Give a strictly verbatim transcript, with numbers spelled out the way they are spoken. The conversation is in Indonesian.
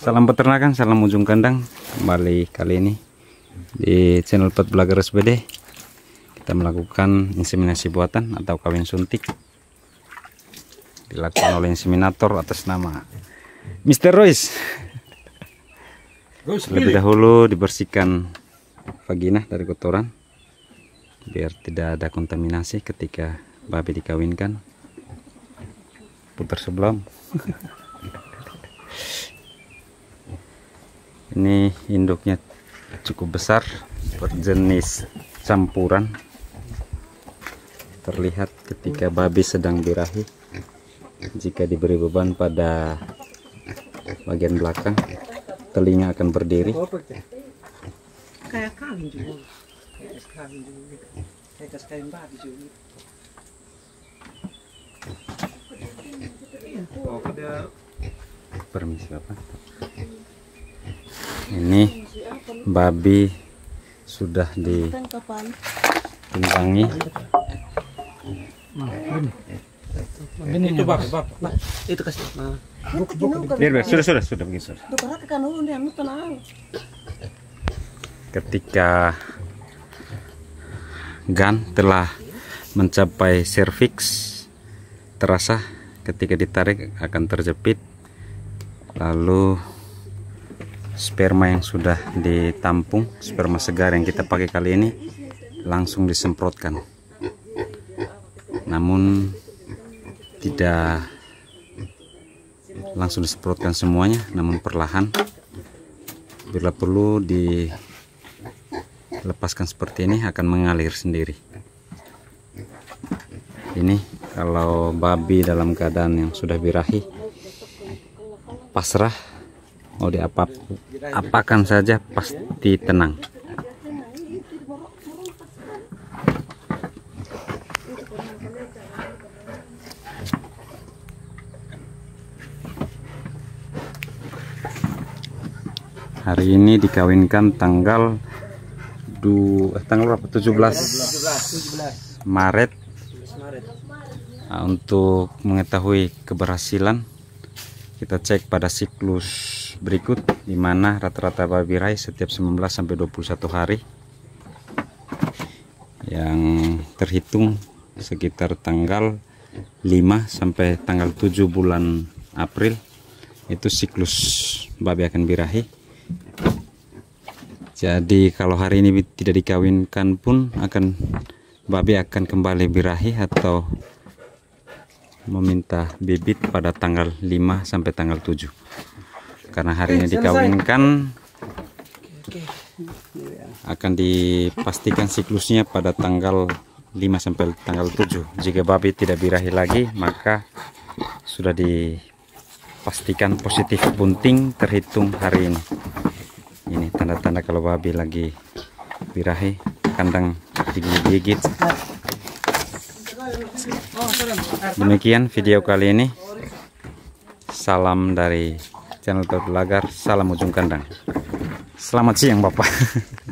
Salam peternakan, salam ujung kandang. Kembali kali ini di channel Pet Blogger S B D kita melakukan inseminasi buatan atau kawin suntik, dilakukan oleh inseminator atas nama Mister Royce. Lebih dahulu dibersihkan vagina dari kotoran biar tidak ada kontaminasi ketika babi dikawinkan. Putar sebelum. Ini induknya cukup besar, berjenis campuran. Terlihat ketika babi sedang birahi, jika diberi beban pada bagian belakang, telinga akan berdiri. Kayak kawin juga, kayak kawin juga, kayak kawin babi juga. Permisi Bapak. Ini babi sudah ditimbangi. Ini itu bapak, bapak, itu kasih. Biar, biar, sudah, sudah, sudah begitu. Ketika gan telah mencapai serviks, terasa ketika ditarik akan terjepit, lalu sperma yang sudah ditampung, sperma segar yang kita pakai kali ini, langsung disemprotkan. Namun tidak langsung disemprotkan semuanya, namun perlahan. Bila perlu dilepaskan seperti ini, akan mengalir sendiri. Ini kalau babi dalam keadaan yang sudah birahi, pasrah, mau diapa apakan saja pasti tenang. Hari ini dikawinkan tanggal du, eh, tanggal berapa? tujuh belas Maret. Nah, untuk mengetahui keberhasilan, kita cek pada siklus berikut, di mana rata-rata babi birahi setiap sembilan belas sampai dua puluh satu hari, yang terhitung sekitar tanggal lima sampai tanggal tujuh bulan April. Itu siklus babi akan birahi. Jadi kalau hari ini tidak dikawinkan pun akan babi akan kembali birahi atau meminta bibit pada tanggal lima sampai tanggal tujuh. Karena hari ini dikawinkan, akan dipastikan siklusnya pada tanggal lima sampai tanggal tujuh. Jika babi tidak birahi lagi, maka sudah dipastikan positif bunting terhitung hari ini. Ini tanda-tanda kalau babi lagi birahi, kandang digigit. Demikian video kali ini. Salam dari channel Pet Blogger, salam ujung kandang. Selamat siang Bapak.